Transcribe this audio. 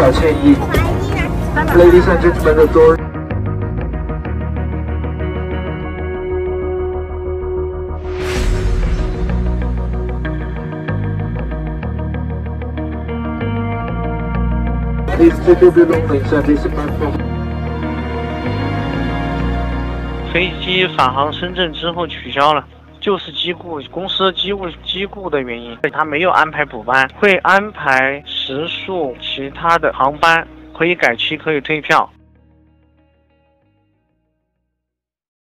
表歉意。Ladies and gentlemen, the door. Please take your belongings and disembark from. 飞机返航深圳之后取消了，就是机故，公司机故的原因，他没有安排补班，会安排10数其他的航班，可以改期，可以退票。